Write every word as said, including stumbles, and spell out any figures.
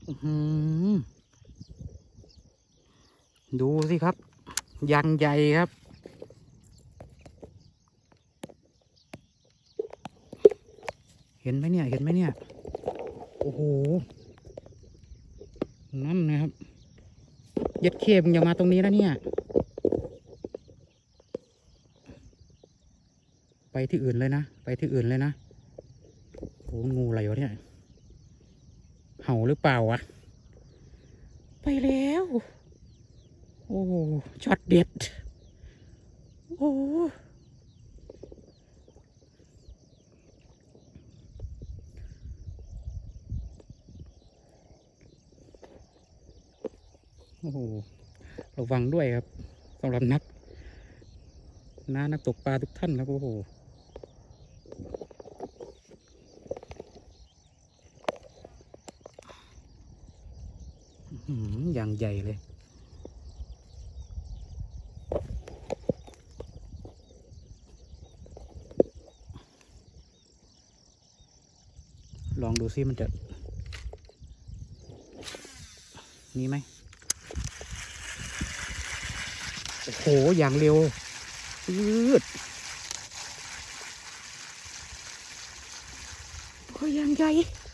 ดูสิครับยังใหญ่ครับเห็นไหมเนี่ยเห็นไหมเนี่ยโอ้โหนั่นนะครับเย็ดเข้มอย่ามาตรงนี้แล้วเนี่ยไปที่อื่นเลยนะไปที่อื่นเลยนะโอ้งูอะไรวะเนี่ยเห่าหรือเปล่าวะไปแล้วโอ้ช็อตเด็ดโอ้โอ้โหระวังด้วยครับสำหรับนักน้านักตกปลาทุกท่านครับโอ้โหอย่างใหญ่เลยลองดูซิมันจะมีไหมโอ้โหอย่างเร็วปืดโอ้ยอย่างใหญ่